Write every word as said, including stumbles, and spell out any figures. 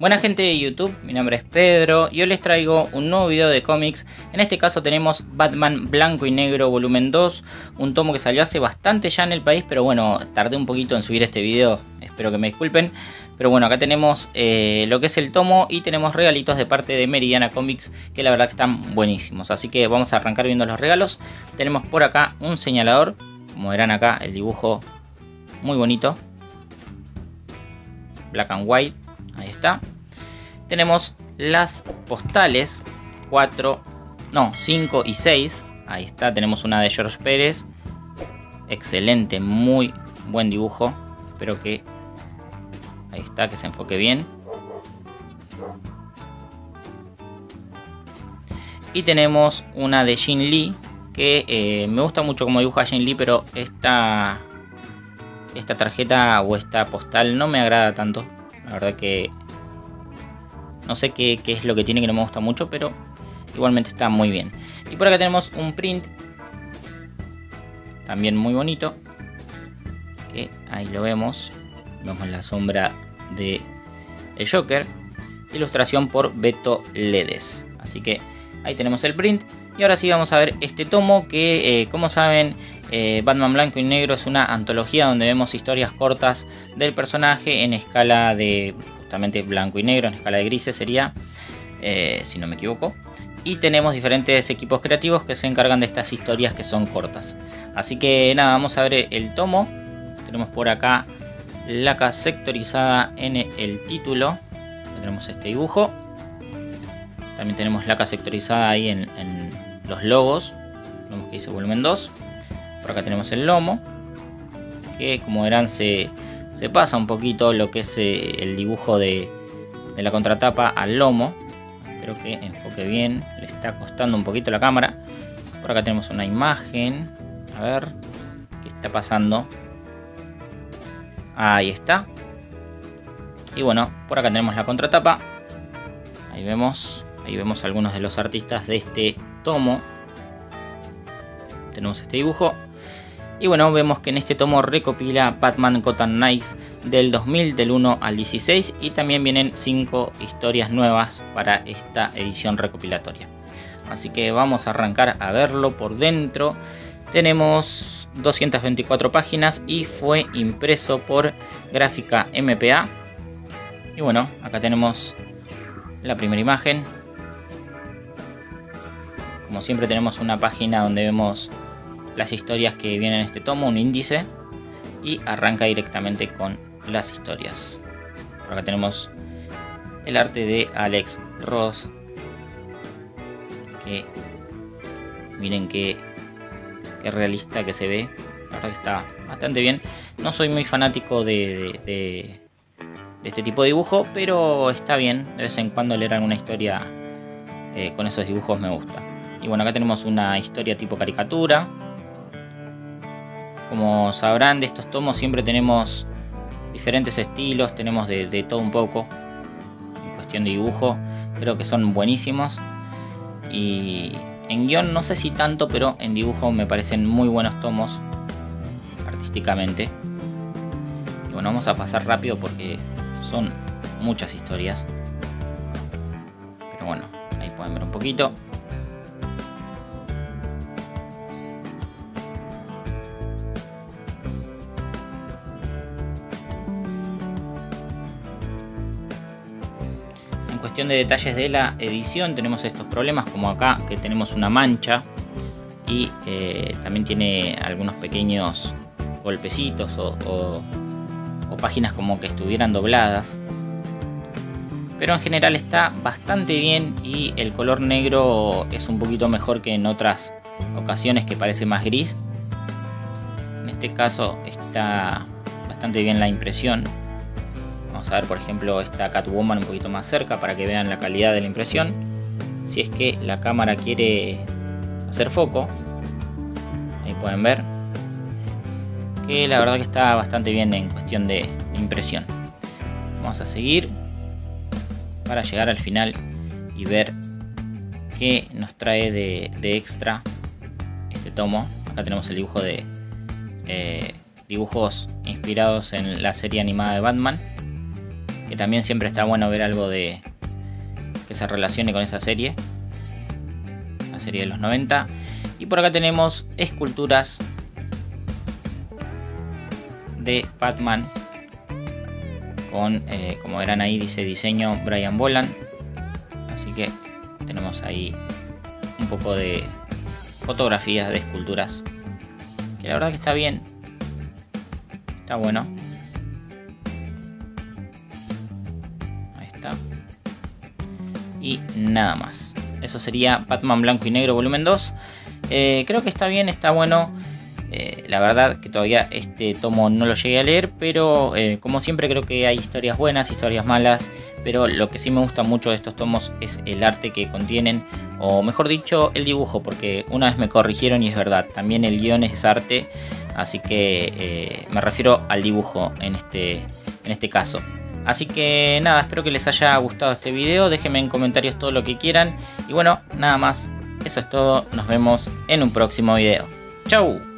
Buena gente de YouTube, mi nombre es Pedro y hoy les traigo un nuevo video de cómics. En este caso tenemos Batman Blanco y Negro volumen dos, un tomo que salió hace bastante ya en el país, pero bueno, tardé un poquito en subir este video, espero que me disculpen. Pero bueno, acá tenemos eh, lo que es el tomo y tenemos regalitos de parte de Meridiana Comics que la verdad que están buenísimos. Así que vamos a arrancar viendo los regalos. Tenemos por acá un señalador, como verán acá el dibujo muy bonito, black and white, ahí está. Tenemos las postales cuatro, no, cinco y seis. Ahí está, tenemos una de George Pérez. Excelente, muy buen dibujo. Espero que... ahí está, que se enfoque bien. Y tenemos una de Jin Lee. Que eh, me gusta mucho como dibuja Jin Lee, pero esta, esta tarjeta o esta postal no me agrada tanto. La verdad que... no sé qué, qué es lo que tiene que no me gusta mucho, pero igualmente está muy bien. Y por acá tenemos un print también muy bonito, que ahí lo vemos. Vemos la sombra de el Joker. Ilustración por Beto Ledes. Así que ahí tenemos el print. Y ahora sí vamos a ver este tomo que, eh, como saben, eh, Batman Blanco y Negro es una antología donde vemos historias cortas del personaje en escala de... justamente blanco y negro, en escala de grises sería, eh, si no me equivoco. Y tenemos diferentes equipos creativos que se encargan de estas historias que son cortas. Así que nada, vamos a ver el tomo. Tenemos por acá laca sectorizada en el título. Tenemos este dibujo. También tenemos laca sectorizada ahí en, en los logos. Vemos que dice volumen dos. Por acá tenemos el lomo, que como verán se... se pasa un poquito lo que es eh, el dibujo de, de la contratapa al lomo. Espero que enfoque bien. Le está costando un poquito la cámara. Por acá tenemos una imagen. A ver qué está pasando. Ahí está. Y bueno, por acá tenemos la contratapa. Ahí vemos, ahí vemos algunos de los artistas de este tomo. Tenemos este dibujo. Y bueno, vemos que en este tomo recopila Batman Gotham Knights del dos mil, del uno al dieciséis. Y también vienen cinco historias nuevas para esta edición recopilatoria. Así que vamos a arrancar a verlo por dentro. Tenemos doscientas veinticuatro páginas y fue impreso por Gráfica M P A. Y bueno, acá tenemos la primera imagen. Como siempre tenemos una página donde vemos las historias que vienen en este tomo, un índice, y arranca directamente con las historias. Por acá tenemos el arte de Alex Ross, que miren qué, qué realista que se ve. La verdad que está bastante bien. No soy muy fanático de, de, de, de este tipo de dibujo, pero está bien. De vez en cuando leer alguna historia eh, con esos dibujos me gusta. Y bueno, acá tenemos una historia tipo caricatura. Como sabrán, de estos tomos siempre tenemos diferentes estilos, tenemos de, de todo un poco. En cuestión de dibujo, creo que son buenísimos. Y en guión no sé si tanto, pero en dibujo me parecen muy buenos tomos, artísticamente. Y bueno, vamos a pasar rápido porque son muchas historias. Pero bueno, ahí pueden ver un poquito. En cuestión de detalles de la edición tenemos estos problemas, como acá que tenemos una mancha y eh, también tiene algunos pequeños golpecitos o, o, o páginas como que estuvieran dobladas, pero en general está bastante bien y el color negro es un poquito mejor que en otras ocasiones que parece más gris. En este caso está bastante bien la impresión. Vamos a ver, por ejemplo, esta Catwoman un poquito más cerca para que vean la calidad de la impresión. Si es que la cámara quiere hacer foco, ahí pueden ver que la verdad que está bastante bien en cuestión de impresión. Vamos a seguir para llegar al final y ver qué nos trae de, de extra este tomo. Acá tenemos el dibujo de eh, dibujos inspirados en la serie animada de Batman, que que también siempre está bueno ver algo de que se relacione con esa serie, la serie de los noventa. Y por acá tenemos esculturas de Batman con, eh, como verán ahí, dice diseño Brian Bolland. Así que tenemos ahí un poco de fotografías de esculturas, que la verdad que está bien, está bueno. Ahí está. Y nada más. Eso sería Batman Blanco y Negro volumen dos. Eh, creo que está bien, está bueno. Eh, la verdad que todavía este tomo no lo llegué a leer, pero eh, como siempre creo que hay historias buenas, historias malas. Pero lo que sí me gusta mucho de estos tomos es el arte que contienen, o mejor dicho, el dibujo, porque una vez me corrigieron y es verdad, también el guión es arte, así que eh, me refiero al dibujo en este, en este caso. Así que nada, espero que les haya gustado este video, déjenme en comentarios todo lo que quieran, y bueno, nada más, eso es todo, nos vemos en un próximo video. ¡Chau!